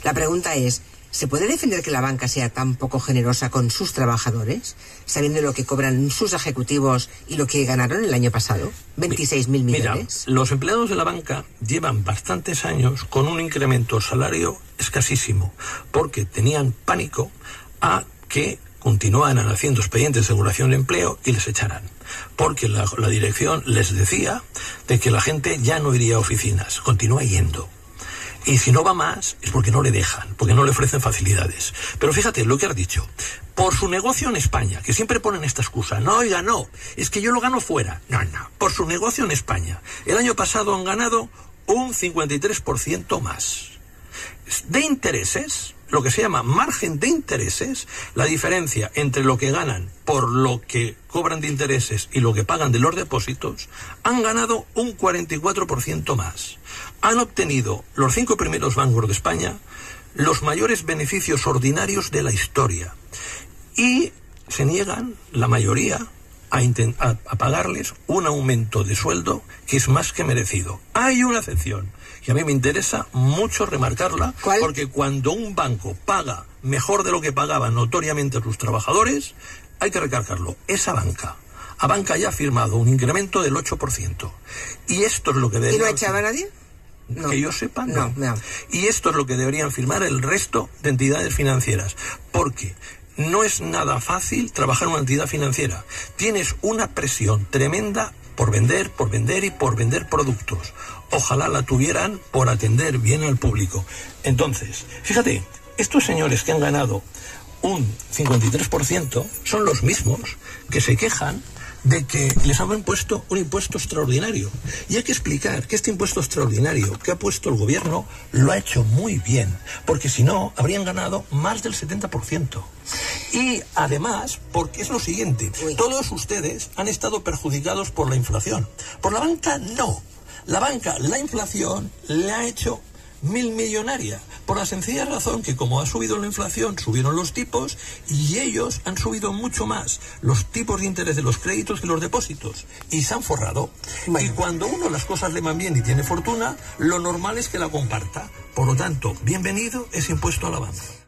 La pregunta es, ¿se puede defender que la banca sea tan poco generosa con sus trabajadores, sabiendo lo que cobran sus ejecutivos y lo que ganaron el año pasado? 26.000 millones. Mira, los empleados de la banca llevan bastantes años con un incremento salario escasísimo, porque tenían pánico a que continuaran haciendo expedientes de regulación de empleo y les echaran. Porque la dirección les decía de que la gente ya no iría a oficinas, continúa yendo. Y si no va más, es porque no le dejan, porque no le ofrecen facilidades. Pero fíjate lo que has dicho. Por su negocio en España, que siempre ponen esta excusa. No, oiga, no, es que yo lo gano fuera. No, por su negocio en España. El año pasado han ganado un 53% más. De intereses, lo que se llama margen de intereses, la diferencia entre lo que ganan por lo que cobran de intereses y lo que pagan de los depósitos, han ganado un 44% más. Han obtenido los 5 primeros bancos de España los mayores beneficios ordinarios de la historia y se niegan, la mayoría, a pagarles un aumento de sueldo que es más que merecido. Hay una excepción y a mí me interesa mucho remarcarla. ¿Cuál? Porque cuando un banco paga mejor de lo que pagaban notoriamente a sus trabajadores, hay que recargarlo. Esa banca. A banca ya ha firmado un incremento del 8%. Y esto es lo que debería... ¿Y no echaba a nadie? No. Que yo sepa, no. No. Y esto es lo que deberían firmar el resto de entidades financieras. Porque no es nada fácil trabajar en una entidad financiera. Tienes una presión tremenda por vender y por vender productos. Ojalá la tuvieran por atender bien al público. Entonces, fíjate, estos señores que han ganado un 53% son los mismos que se quejan de que les han puesto un impuesto extraordinario. Y hay que explicar que este impuesto extraordinario que ha puesto el gobierno lo ha hecho muy bien, porque si no, habrían ganado más del 70%. Y además, porque es lo siguiente, todos ustedes han estado perjudicados por la inflación. Por la banca, no. La banca, la inflación, le ha hecho millonaria, por la sencilla razón que como ha subido la inflación, subieron los tipos y ellos han subido mucho más los tipos de interés de los créditos que los depósitos y se han forrado. Bueno. Y cuando uno las cosas le van bien y tiene fortuna, lo normal es que la comparta. Por lo tanto, bienvenido ese impuesto a la banca.